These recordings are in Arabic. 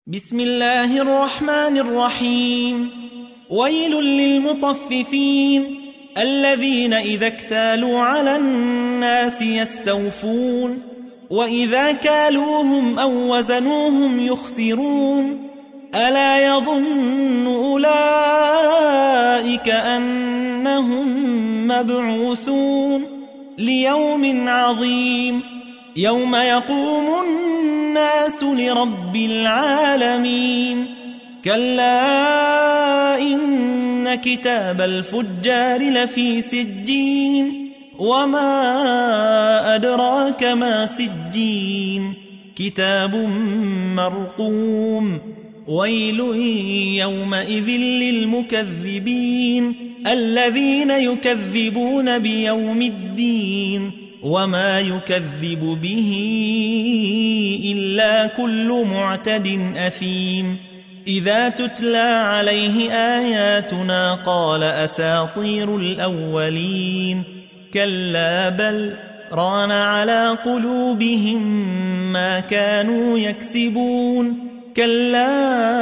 بسم الله الرحمن الرحيم. ويل للمطففين الذين إذا اكتالوا على الناس يستوفون وإذا كالوهم أو وزنوهم يخسرون ألا يظن أولئك أنهم مبعوثون ليوم عظيم يوم يقوم الناس لرب العالمين. كلا إن كتاب الفجار لفي سجين وما أدراك ما سجين كتاب مرقوم. ويل يومئذ للمكذبين الذين يكذبون بيوم الدين وما يكذب به إلا كل معتد أثيم. إذا تتلى عليه آياتنا قال أساطير الأولين كلا بل ران على قلوبهم ما كانوا يكسبون. كلا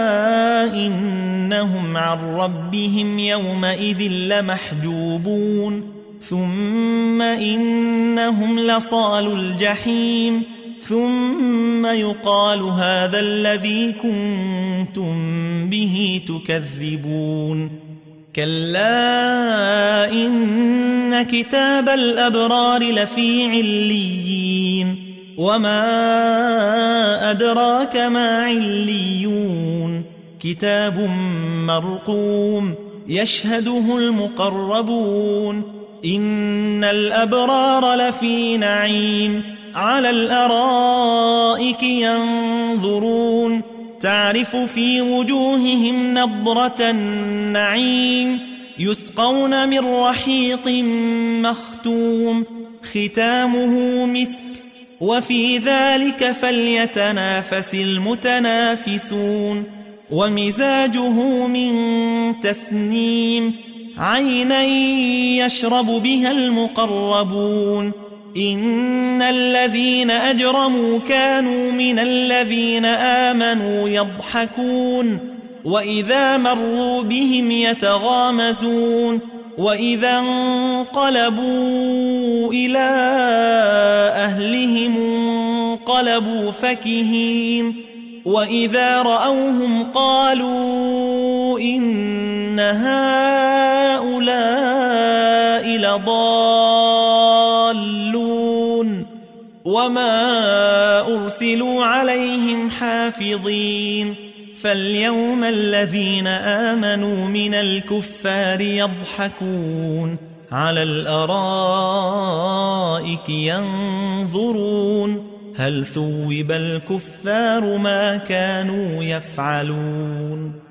إنهم عن ربهم يومئذ لمحجوبون ثم إنهم لصالو الجحيم ثم يقال هذا الذي كنتم به تكذبون. كلا إن كتاب الأبرار لفي عليين وما أدراك ما عليون كتاب مرقوم يشهده المقربون. إن الأبرار لفي نعيم على الأرائك ينظرون تعرف في وجوههم نضرة النعيم يسقون من رحيق مختوم ختامه مسك وفي ذلك فليتنافس المتنافسون. ومزاجه من تسنيم عينا يشرب بها المقربون. إن الذين أجرموا كانوا من الذين آمنوا يضحكون وإذا مروا بهم يتغامزون وإذا انقلبوا إلى أهلهم انقلبوا فكهين وإذا رأوهم قالوا إن هؤلاء لضالون وما أرسلوا عليهم حافظين. فاليوم الذين آمنوا من الكفار يضحكون على الأرائك ينظرون هل ثوب الكفار ما كانوا يفعلون.